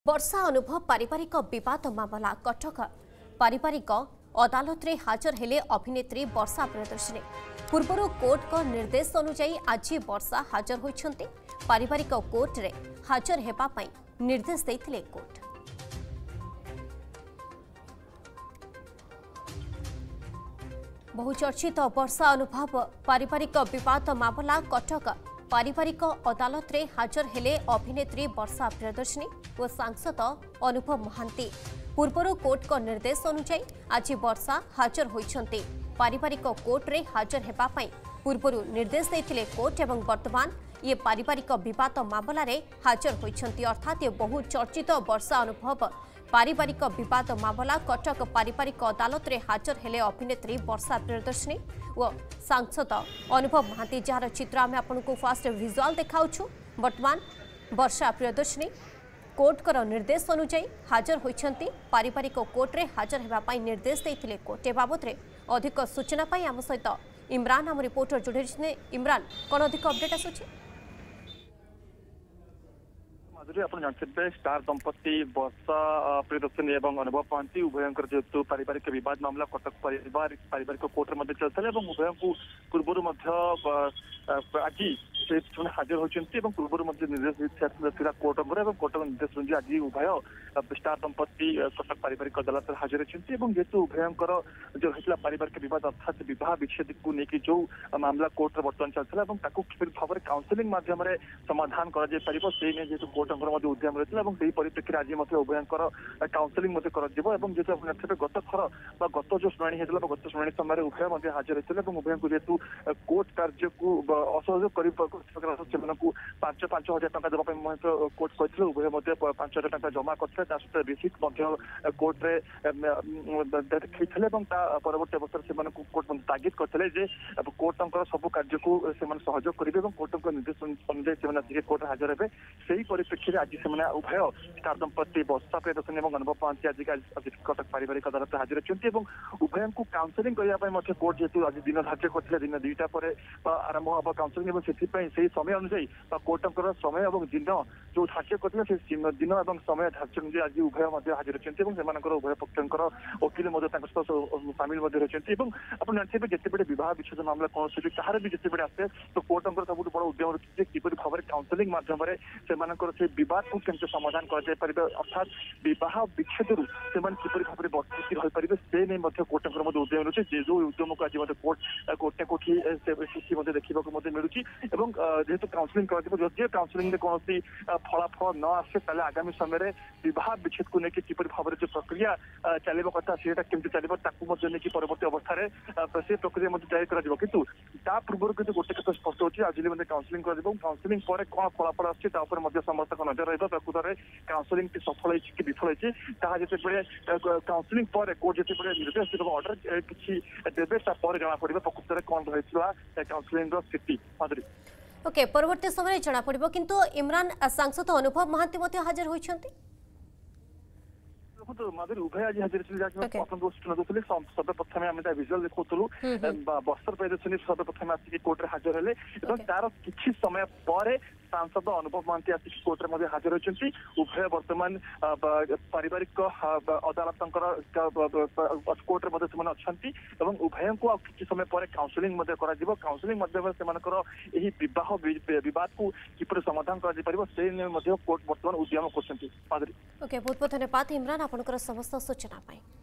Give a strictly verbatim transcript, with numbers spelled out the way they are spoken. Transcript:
वर्षा अनुभव पारिवारिक विवाद मामला कटक पारिवारिक अदालत रे हाजर हेले अभिनेत्री वर्षा प्रियदर्शिनी पूर्वर कोर्ट को निर्देश अनुसार आज वर्षा हाजर होइछन्ते पारिवारिक कोर्ट रे हाजर हेबा पई निर्देश देथिले कोर्ट। बहुचर्चित वर्षा अनुभव पारिवारिक विवाद मामला कटक पारिवारिक अदालत रे हाजर हेले अभिनेत्री वर्षा प्रियदर्शिनी और सांसद अनुभव महांती पूर्वर कोर्ट को निर्देश अनुसार आज वर्षा हाजर होइछन्ते पारिवारिक कोर्ट रे हाजर हेबा पई पूर्वर निर्देश देथिले कोर्ट एवं वर्तमान ये पारिवारिक विवाद मामला रे हाजर होइछन्ते अर्थात ये बहु चर्चित वर्षा अनुभव पारिवारिक विवाद मामला कटक पारिवारिक अदालत रे हाजर हेले अभिनेत्री वर्षा प्रियदर्शिनी और सांसद अनुभव महांती जार चित्र आम आपको फास्ट विजुआल देखाउछु। वर्तमान वर्षा प्रियदर्शिनी कोर्ट कर निर्देश अनुसार हाजर होइछन्ती पारिवारिक कोर्ट रे हाजर हेबा पई निर्देश देथिले कोर्ट ए बाबत रे अधिक सूचना पई आम सहित इमरान आम रिपोर्टर जोड़ी। इमरान कौन अधिक अपडेट आसुछि? जानते स्टार दंपति वर्षा प्रियदर्शिनी और अनुभव महांती उभयंकर जेहेतु पारिवारिक विवाद मामला कटक पारिवारिक पारिवारिक कोर्ट में चलता है उभय को पूर्व आज हाजर होती पूर्व निर्देश कोर्ट कोर्ट निर्देश अनुसार आज उभय स्टार दंपति कटक पारिवारिक अदालत हाजर होती जेहेतु उभयंकर जो होता पारिवारिक विवाद अर्थात बह विच्छेद को लेकिन जो मामला कोर्ट बर्तमान चलता है भाव में काउनसिलिंग मध्यम समाधान कर कोर्ट उद्यम रही है परिप्रेक्षी आज उभयंकर काउनसिलिंग जेहतु गत थर गत जो शुणी होता गत शुणी समय उभय हाजर होते उभय को जेहतु कोर्ट कार्य को असहयोग कर पांच पांच हजार टका देवाई कोर्ट कहते उभय पांच हजार टका जमा करते सहित रिसीट कोर्टे देखते परवर्त अवस्था से कोर्ट तागिद करते कोर्ट सब कार्य को सहयोग करेंगे कोर्ट निर्देश अनुसार कोर्ट हाजर हे से परिप्रेक्षी आज से उभय स्टार दंपति वर्षा प्रियदर्शिनी और अनुभव महांती आज कटक पारिवारिक अदालत हाजर होती उभय को काउनसिलिंग करने कोर्ट जेहतु आज दिन धार्य करते दिन दुईटा पर आरंभ हम काउनसिलिंग से समय अनुसार कोर्ट समय और दिन जो धार्य करते दिन और समय धार्य अनुसार आज उभय हाजर होती उभय पक्षर वकिल सामिल होती आप जानते जिते बह विच्छेद मामला कौन कहार भी जिते आसे तो कोर्ट सब बड़ उद्यम रही किपर भाव में काउनसिलिंग मध्यम से विवाद को केमती समाधान कर अर्थात बह विच्छेद किपर भाव में बर्तिकी रही पारे से नहीं कोर्ट उद्यम रही जो उद्यम को आज कोर्ट कोर्टे कोठी देखा मिलूँ जेहेतु काउनसिलिंग कर काउनसिलिंग कौन फलाफल न आसे आगामी समय बह विच्छेद को लेकिन किपर भाव में जो प्रक्रिया चलो कथा से केमती चलो परवर्त अवस्था से प्रक्रिया जारी किंतु ता पूर्व किंतु गोटे कथा स्पष्ट होती आज काउनसिलिंग कर काउनसिलिंग पर कौन फलाफल आस समस्त नजर रही प्रकृत काउनसिलिंग सफल कि विफल होती काउनसिलिंग पर कोर्ट जिते निर्देश देव अर्डर किसी देवे जना पड़ा प्रकृत कौन रही काउनसिलिंग स्थिति। ओके परवर्ती समय जना पड़ो किंतु इमरान सांसद अनुभव महांती हाजर होइछन्ती माधुरी उभय आज हाजिर सर्वप्रथम आम विजुआल देखुलू वर्षा प्रियदर्शिनी सर्वप्रथम आसिक कोर्ट हाजर हेले तार किछि समय पर सांसद अनुभव महांती आसिक कोर्ट में हाजर होती उभय वर्तमान पारिवारिक अदालत कोर्ट में अच्छा उभय को किसी समय पर काउनसिलिंग काउनसिलिंग से बह विवाद को किपर समाधान कर कोर्ट बर्तमान उद्यम कर। बहुत बहुत धन्यवाद इमरान आपनकर समस्त सूचना पाई।